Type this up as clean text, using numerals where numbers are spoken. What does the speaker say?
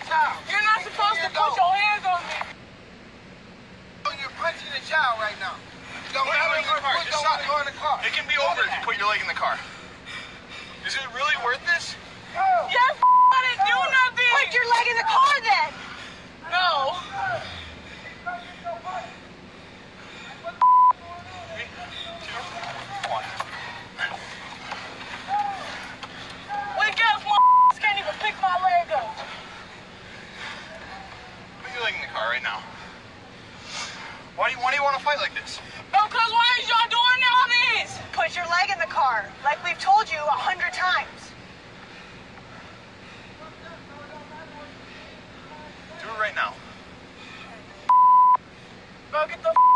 child. You're not supposed to put your hands on me. You're punching the child right now. Don't Put him in the car. Just stop. go in the car. It can be over if you put your leg in the car. Is it really worth this? Yes, I didn't do nothing. Put your leg in the car then. No. Wake up, can't even pick my leg up. Put your leg in the car right now. Why do you want to fight like this? Because why is y'all doing all this? Put your leg in the car, like we've told you 100 times. Do it right now. Bro, get the